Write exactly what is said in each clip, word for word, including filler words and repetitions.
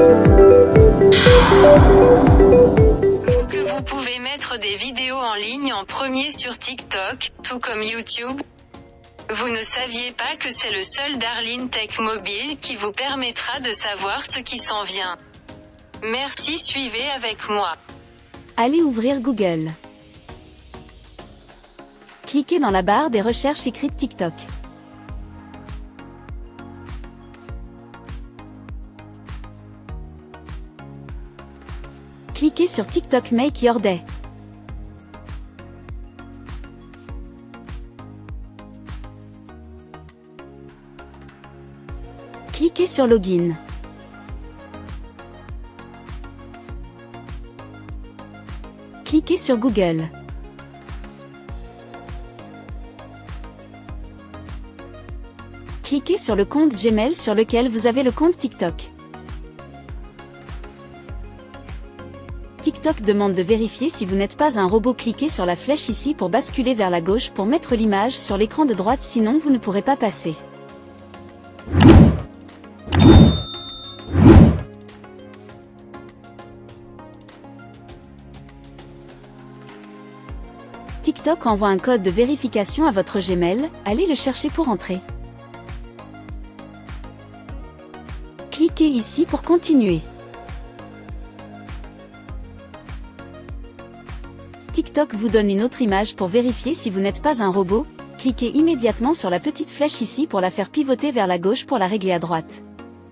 Vous que vous pouvez mettre des vidéos en ligne en premier sur TikTok, tout comme YouTube. Vous ne saviez pas que c'est le seul Darlene Tech Mobile qui vous permettra de savoir ce qui s'en vient. Merci, suivez avec moi. Allez ouvrir Google. Cliquez dans la barre des recherches écrite TikTok. Cliquez sur TikTok Make Your Day. Cliquez sur Login. Cliquez sur Google. Cliquez sur le compte Gmail sur lequel vous avez le compte TikTok. TikTok demande de vérifier si vous n'êtes pas un robot. Cliquez sur la flèche ici pour basculer vers la gauche pour mettre l'image sur l'écran de droite, sinon vous ne pourrez pas passer. TikTok envoie un code de vérification à votre Gmail, allez le chercher pour entrer. Cliquez ici pour continuer. TikTok vous donne une autre image pour vérifier si vous n'êtes pas un robot. Cliquez immédiatement sur la petite flèche ici pour la faire pivoter vers la gauche pour la régler à droite.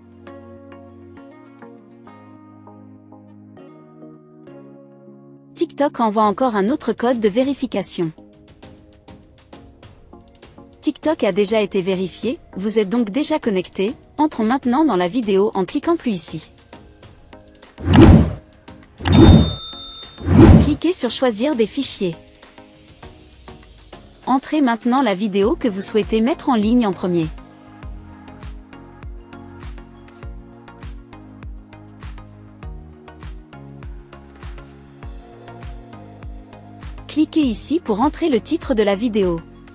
TikTok envoie encore un autre code de vérification. TikTok a déjà été vérifié, vous êtes donc déjà connecté. Entrons maintenant dans la vidéo en cliquant plus ici. Cliquez sur choisir des fichiers. Entrez maintenant la vidéo que vous souhaitez mettre en ligne en premier. Cliquez ici pour entrer le titre de la vidéo.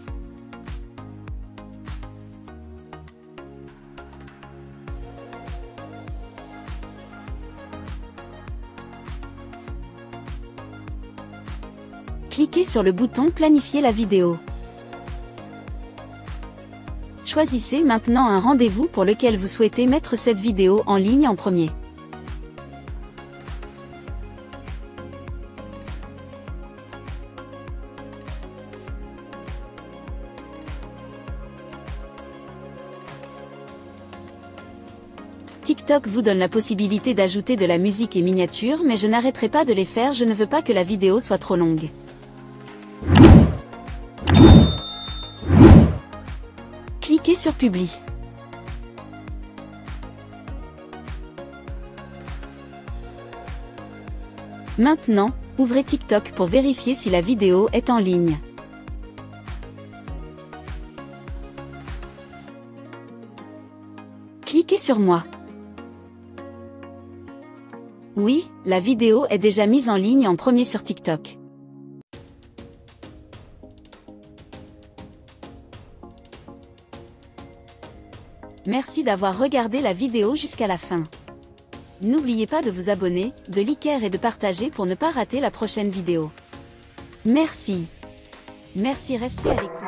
Cliquez sur le bouton Planifier la vidéo. Choisissez maintenant un rendez-vous pour lequel vous souhaitez mettre cette vidéo en ligne en premier. TikTok vous donne la possibilité d'ajouter de la musique et miniatures, mais je n'arrêterai pas de les faire, je ne veux pas que la vidéo soit trop longue. Cliquez sur Publie. Maintenant, ouvrez TikTok pour vérifier si la vidéo est en ligne. Cliquez sur Moi. Oui, la vidéo est déjà mise en ligne en premier sur TikTok. Merci d'avoir regardé la vidéo jusqu'à la fin. N'oubliez pas de vous abonner, de liker et de partager pour ne pas rater la prochaine vidéo. Merci. Merci, restez à l'écoute.